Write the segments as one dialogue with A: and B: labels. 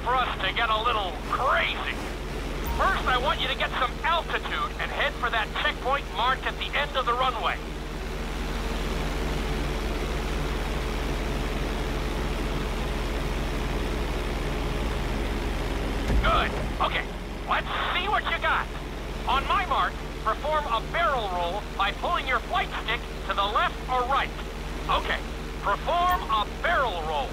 A: for us to get a little crazy. First, I want you to get some altitude and head for that checkpoint marked at the end of the runway. Good. Okay, let's see what you got. On my mark, perform a barrel roll by pulling your flight stick to the left or right. Okay, perform a barrel roll.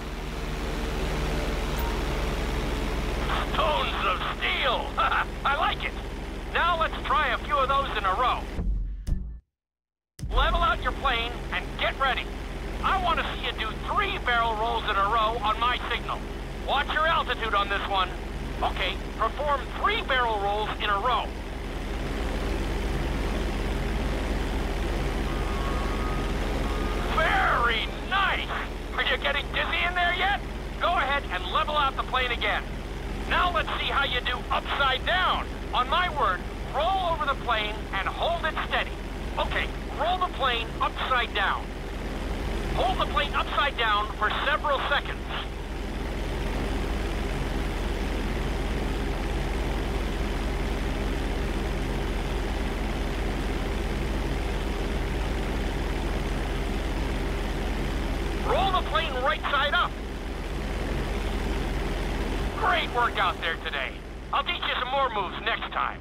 A: Stones of steel! I like it. Now let's try a few of those in a row. Level out your plane and get ready. I want to see you do 3 barrel rolls in a row on my signal. Watch your altitude on this one. Okay, perform 3 barrel rolls in a row. Very nice! Are you getting dizzy in there yet? Go ahead and level out the plane again. Now let's see how you do upside down. On my word, roll over the plane and hold it steady. Okay, roll the plane upside down. Hold the plane upside down for several seconds. Roll the plane right side up. Great work out there today. I'll teach you some more moves next time.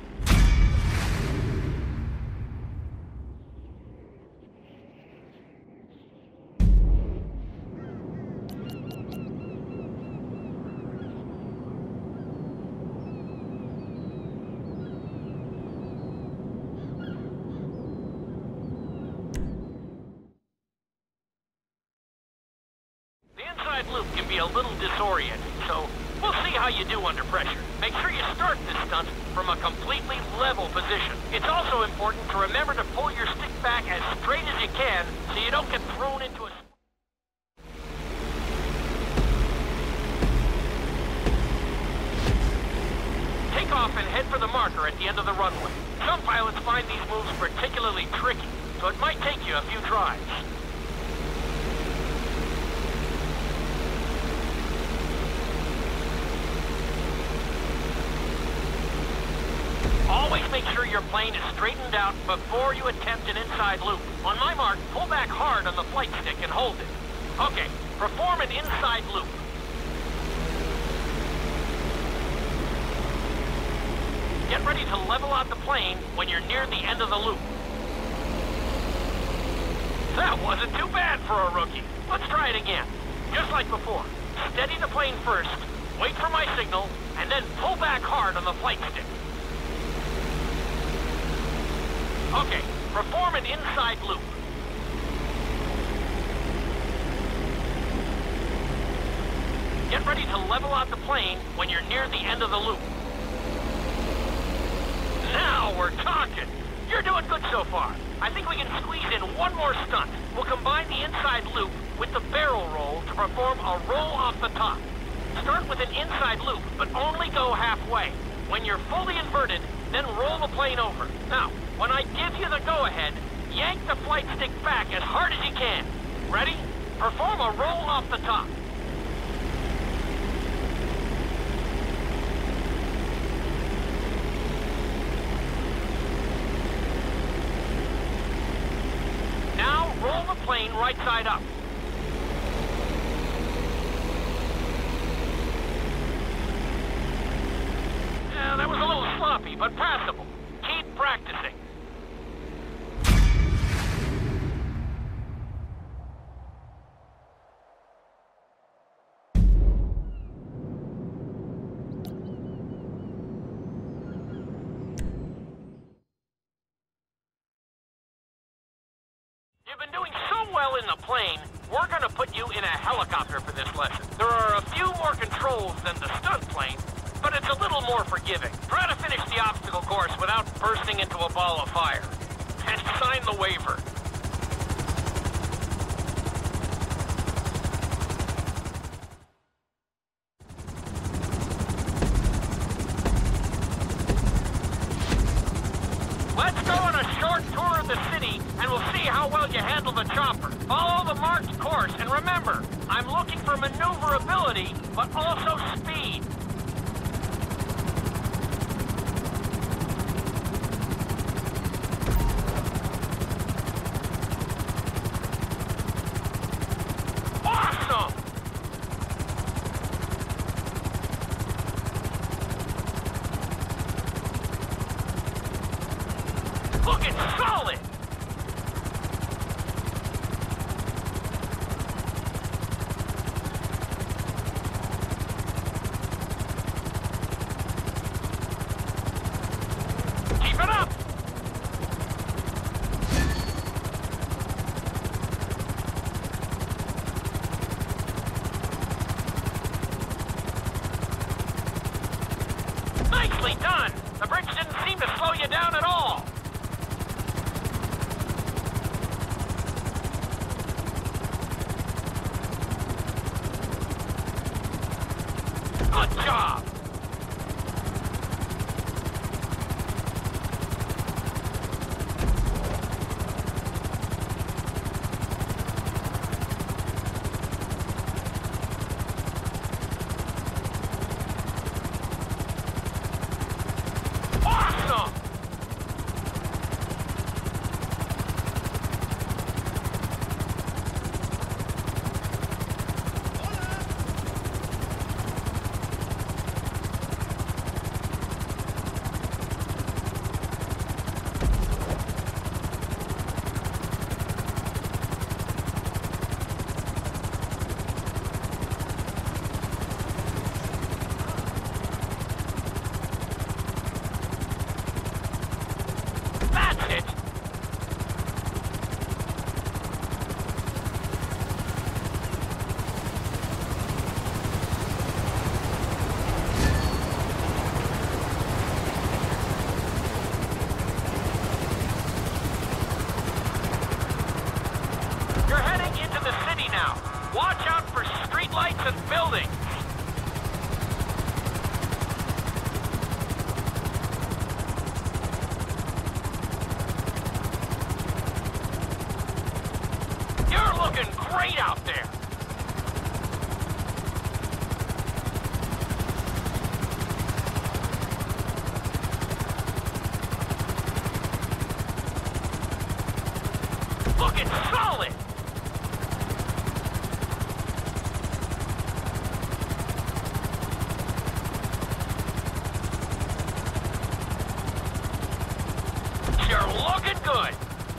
A: The inside loop can be a little disorienting, so we'll see how you do under pressure. Make sure you start this stunt from a completely level position. It's also important to remember to pull your stick back as straight as you can so you don't get thrown into a... Take off and head for the marker at the end of the runway. Some pilots find these moves particularly tricky, so it might take you a few tries. Always make sure your plane is straightened out before you attempt an inside loop. On my mark, pull back hard on the flight stick and hold it. Okay, perform an inside loop. Get ready to level out the plane when you're near the end of the loop. That wasn't too bad for a rookie. Let's try it again. Just like before. Steady the plane first, wait for my signal, and then pull back hard on the flight stick. Okay, perform an inside loop. Get ready to level out the plane when you're near the end of the loop. Now we're talking! You're doing good so far. I think we can squeeze in one more stunt. We'll combine the inside loop with the barrel roll to perform a roll off the top. Start with an inside loop, but only go halfway. When you're fully inverted, then roll the plane over. Now, when I give you the go-ahead, yank the flight stick back as hard as you can. Ready? Perform a roll off the top. Now, roll the plane right side up. Yeah, that was a little sloppy, but passable. Keep practicing. You've been doing so well in the plane, we're going to put you in a helicopter for this lesson. There are a few more controls than the stunt plane, but it's a little more forgiving. Try to finish the obstacle course without bursting into a ball of fire. And sign the waiver. Let's go on a short tour of the city, and we'll see how well you handle the chopper. Follow the marked course, and remember, I'm looking for maneuverability, but also speed. Looking solid! Keep it up! Nicely done! The bridge didn't seem to slow you down at all! Good job! Awesome! That's it! You're heading into the city now. Watch out for streetlights and buildings. You're looking great out there. Looking solid. You're looking good.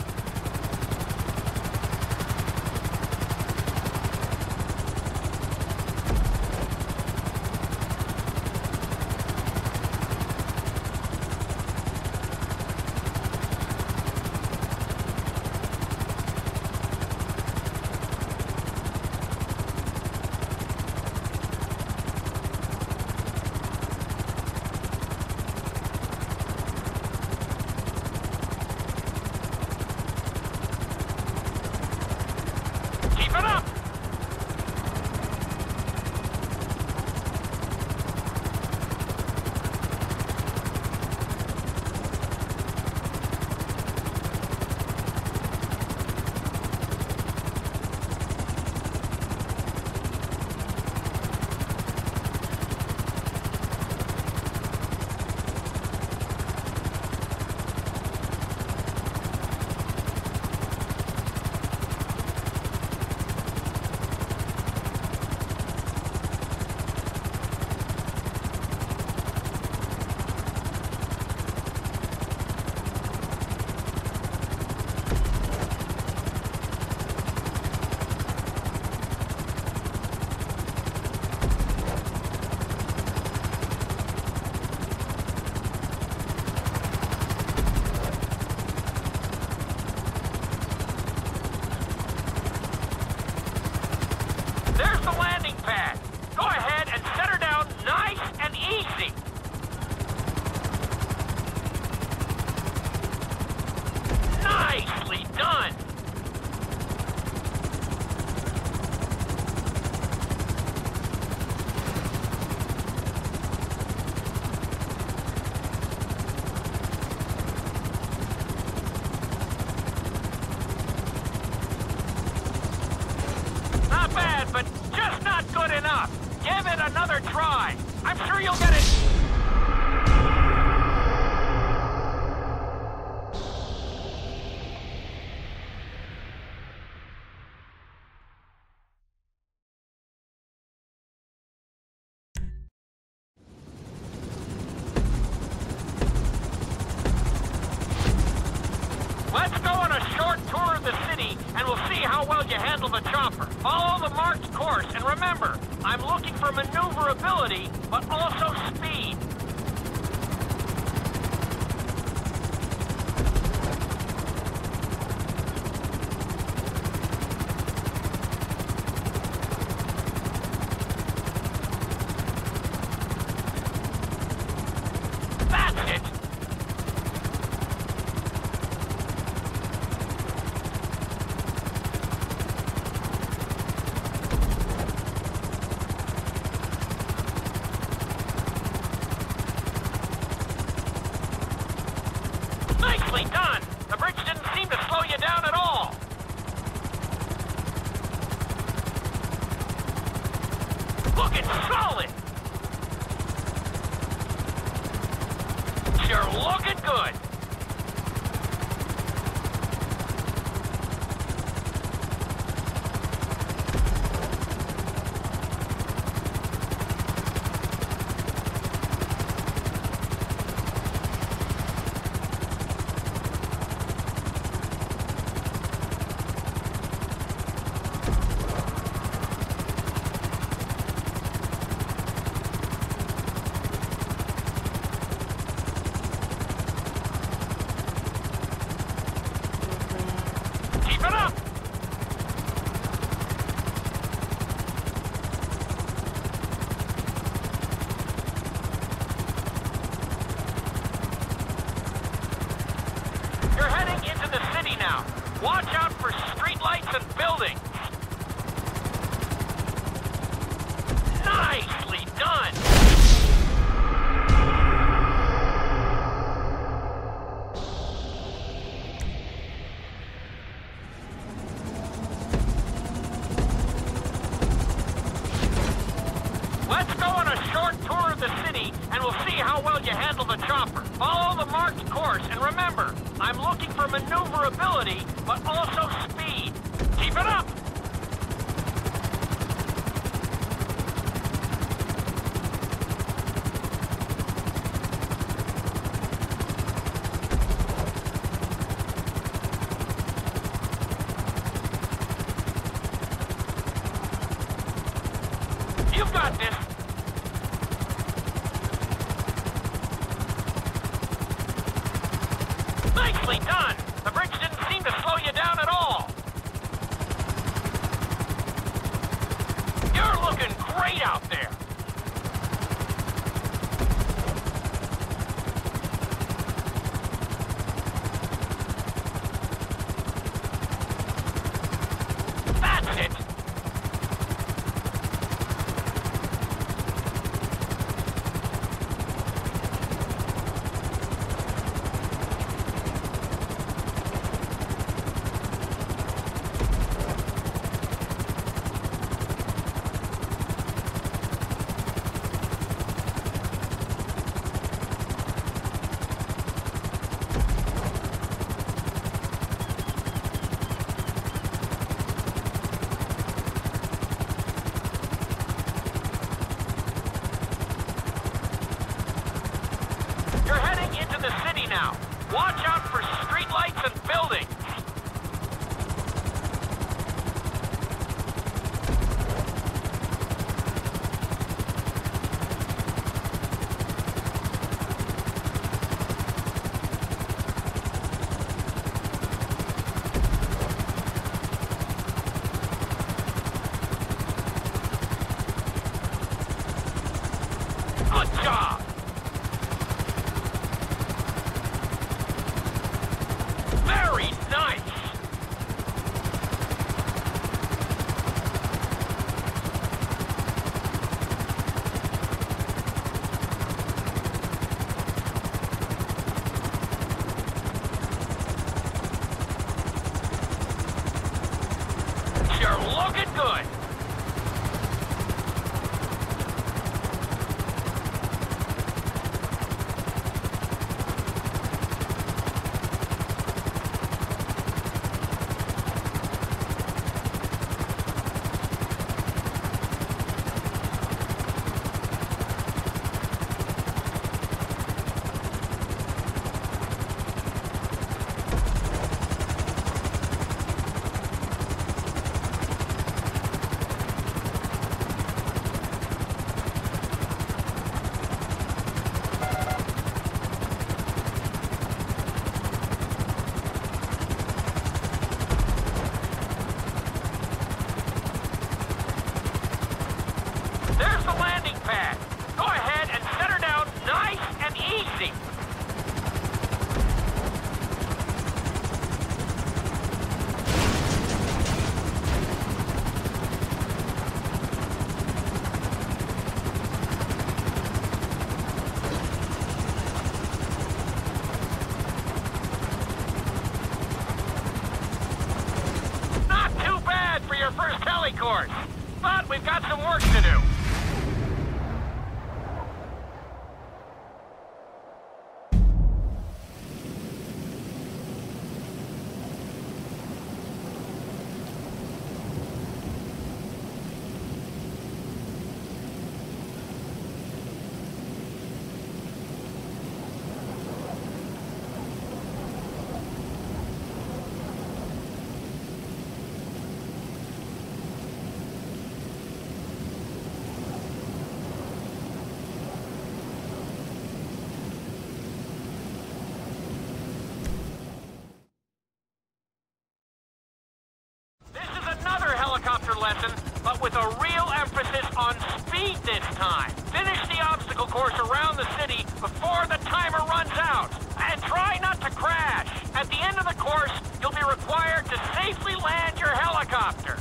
A: Keep it up! There's the landing pad. Go ahead and set her down nice and easy. Nicely done. Not bad, but just not good enough. Give it another try. I'm sure you'll get it. Let's go on a short tour of the city, and we'll see how well you handle the chopper. Follow the marked course, and remember, I'm looking for maneuverability, but also speed. That's it! Nicely done! The bridge didn't seem to slow you down at all. Looking solid! You're looking good! Keep it up! You're heading into the city now. Watch out for streetlights and buildings. Nicely done! Let's go on a short tour of the city, and we'll see how well you handle the chopper. Follow the marked course, and remember, I'm looking for maneuverability, but also speed. Keep it up! You've got this! Nicely done! The bridge didn't seem to slow you down at all. You're looking great out there! That's it! You're heading into the city now. Watch out for streetlights and buildings. Good job! Very nice! You're looking good! time. Finish the obstacle course around the city before the timer runs out. And try not to crash. At the end of the course, you'll be required to safely land your helicopter.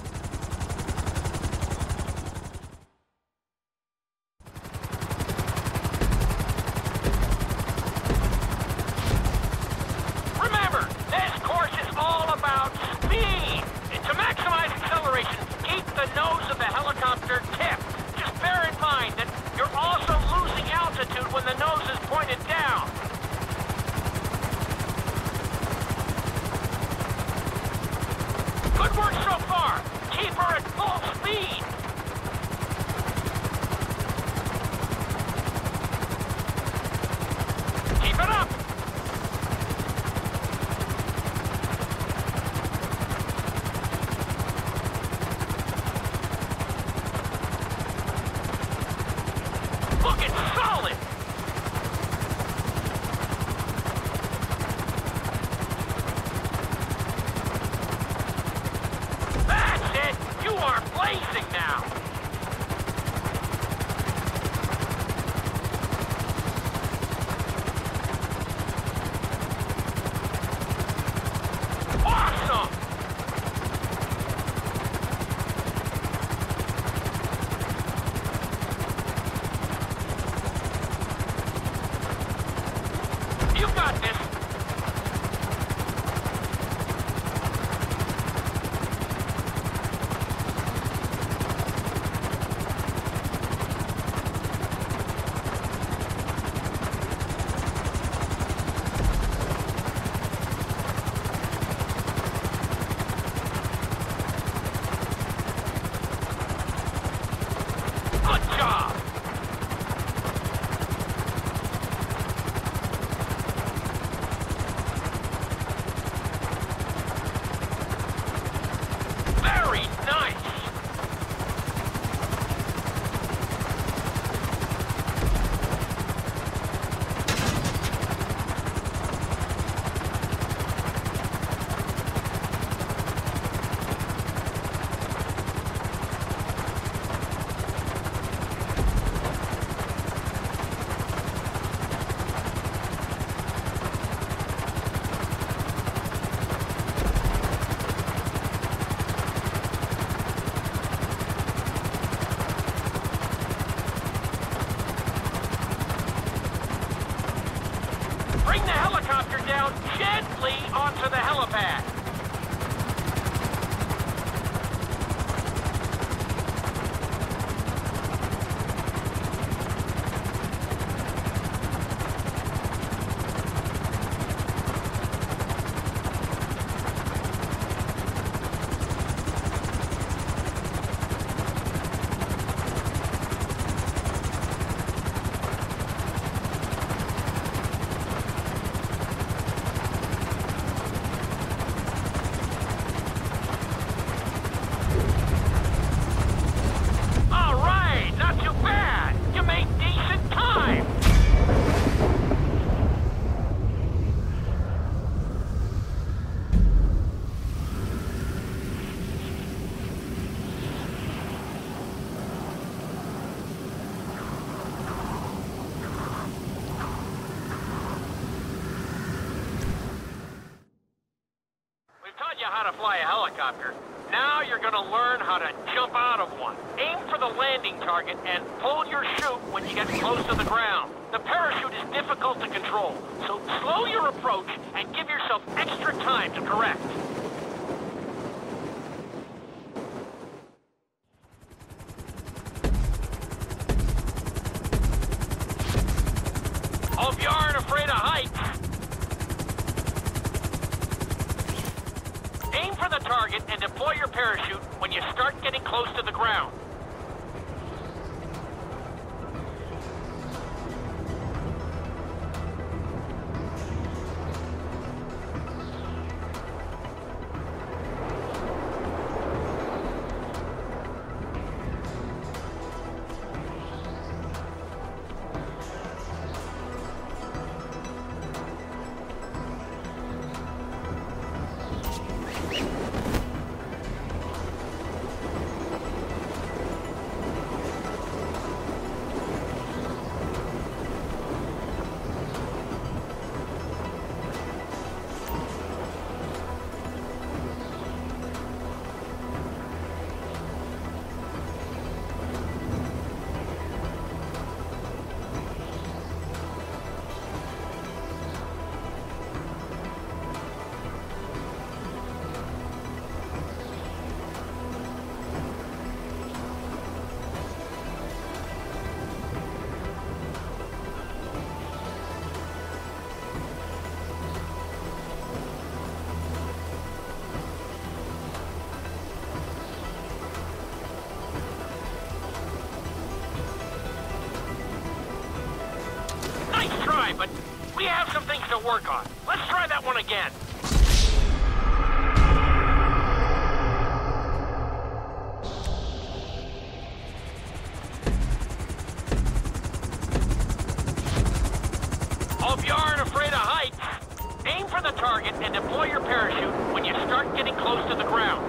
A: Remember, this course is all about speed. And to maximize acceleration, keep the nose of the helicopter tipped. Just bear in mind that you're also losing altitude when the nose is pointed down. Good work so far. Keep her at full speed. Keep it up. Looking solid. That's it. You are blazing now. Awesome. You got this. Good job. Very nice. Bring the helicopter down gently onto the helipad. All right, not too bad. You made decent time. We've taught you how to fly a helicopter. Now you're going to learn how to jump out of one. Aim for the landing target and pull your chute when you get close to the ground. The parachute is difficult to control, so slow your approach and give yourself extra time to correct. Hope you aren't afraid of heights. Aim for the target and deploy your parachute when you start getting close to the ground. try, but we have some things to work on. Let's try that one again. Hope you aren't afraid of heights. Aim for the target and deploy your parachute when you start getting close to the ground.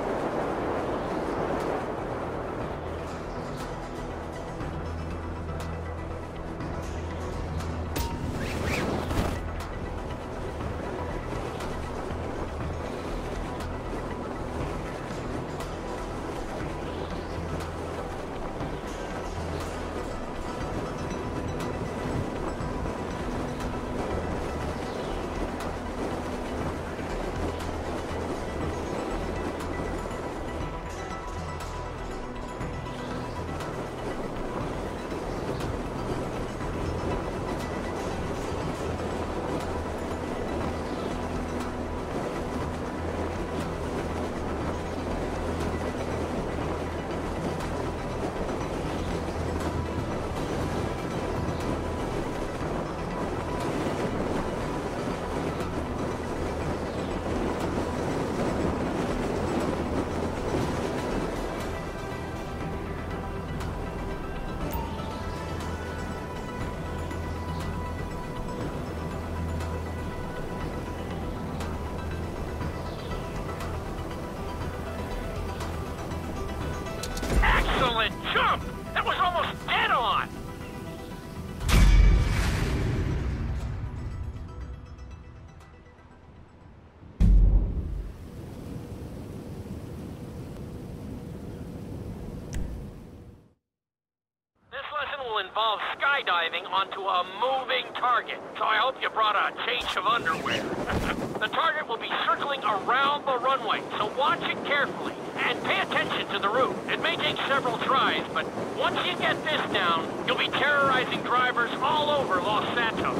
A: Excellent jump! That was almost dead on! This lesson will involve skydiving onto a moving target, so I hope you brought a change of underwear. The target will be circling around the runway, so watch it carefully. And pay attention to the route. It may take several tries, but once you get this down, you'll be terrorizing drivers all over Los Santos.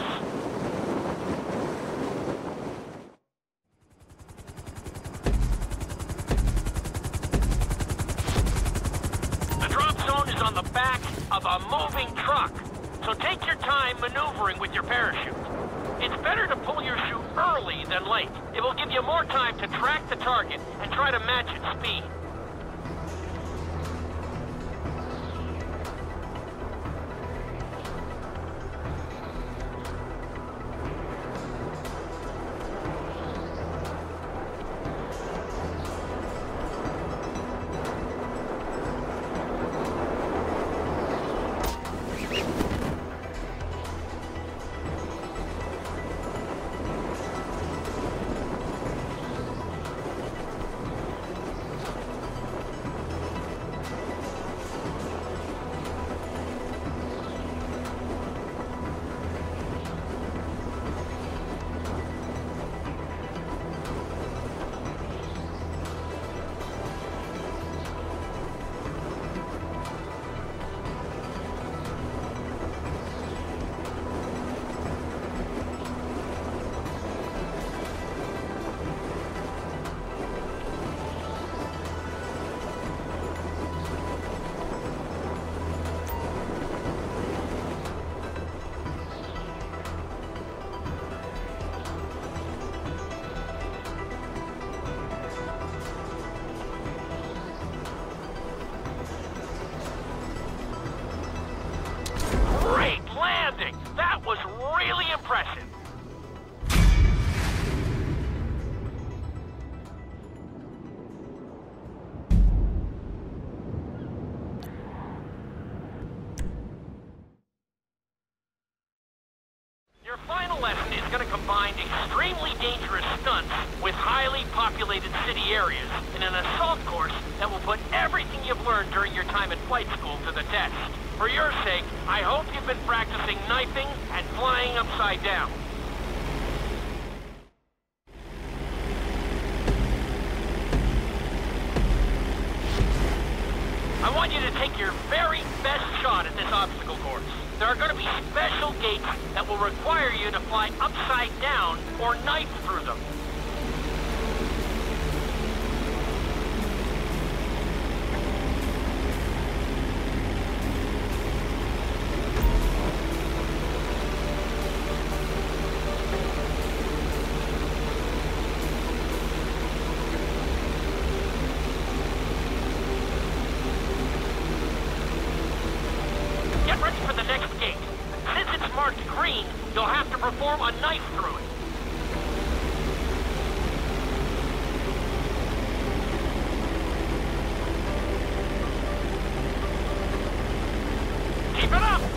A: The drop zone is on the back of a moving truck, so take your time maneuvering with your parachute. It's better to pull your chute early than late. It will give you more time to track the target and try to match its speed. That was really impressive. Your final lesson is going to combine extremely dangerous stunts with highly populated city areas in an assault course that will put everything you've learned during your time at flight school to the test. For your sake, I hope you've been practicing knifing and flying upside down. I want you to take your very best shot at this obstacle course. There are going to be special gates that will require you to fly upside down or knife through them. green, you'll have to perform a knife through it. Keep it up!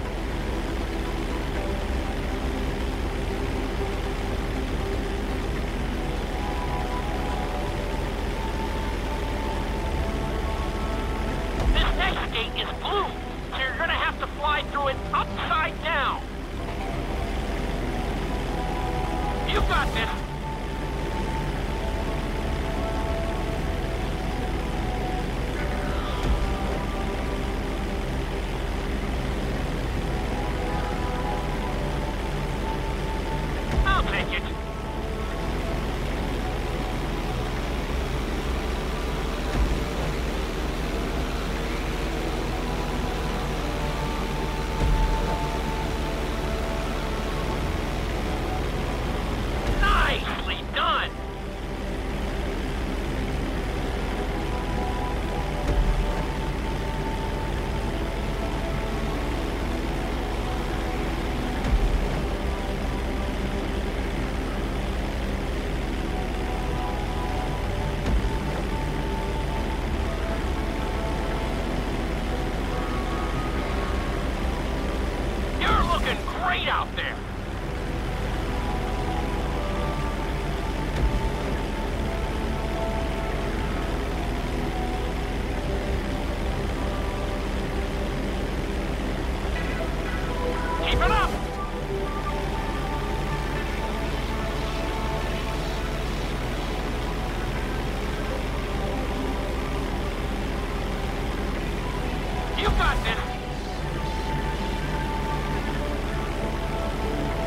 A: This next gate is blue, so you're gonna have to fly through it upside down. You got this. I'll take it. Nicely done. You're looking great out there. Keep it up. You got this.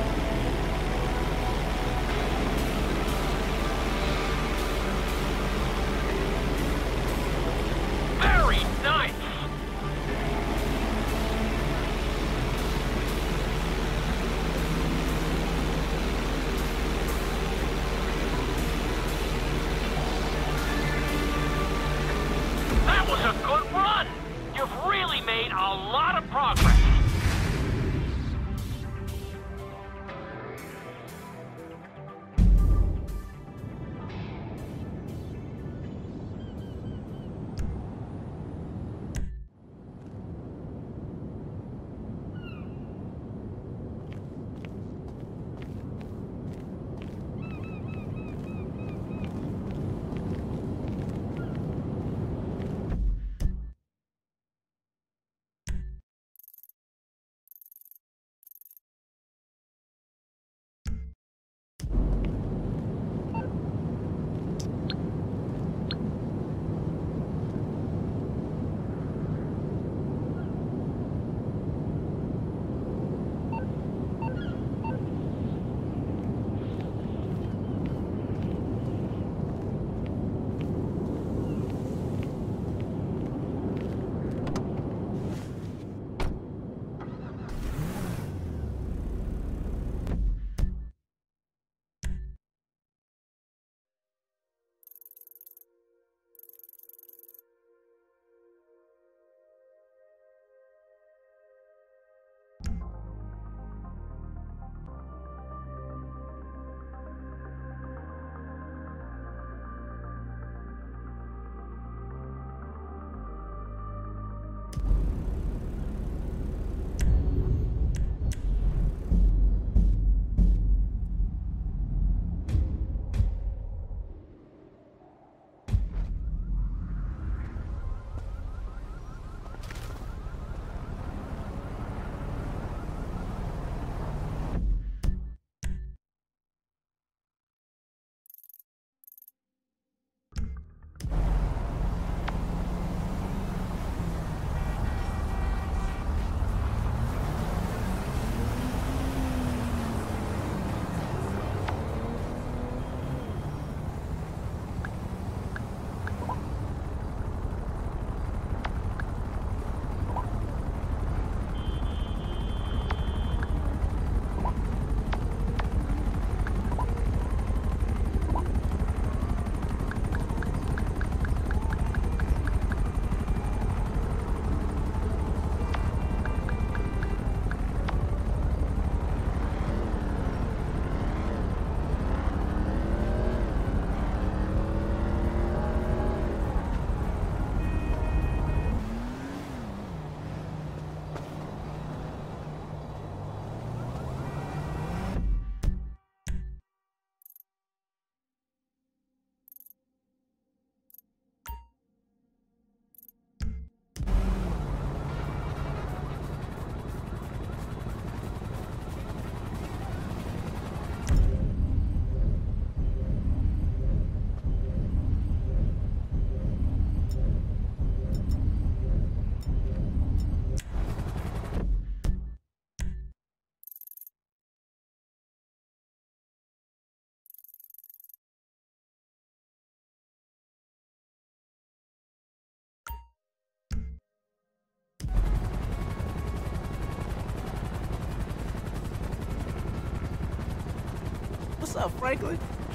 B: What's up, Franklin?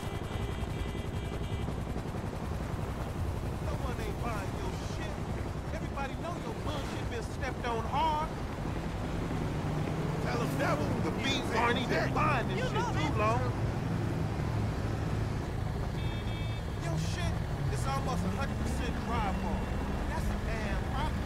C: No one ain't buying your shit. Everybody know your bullshit been stepped on hard. Tell them devil the bees aren't even buying this shit too long. Your shit is almost 100% drywall. That's a damn problem.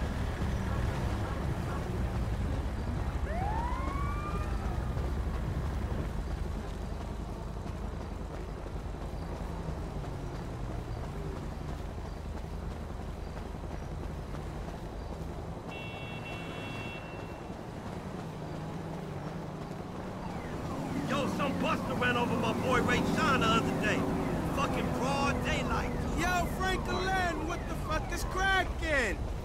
D: Yo, some buster ran over my boy Ray Sean the other day. Fucking broad daylight.
C: Yo, Franklin, what the fuck is cracking?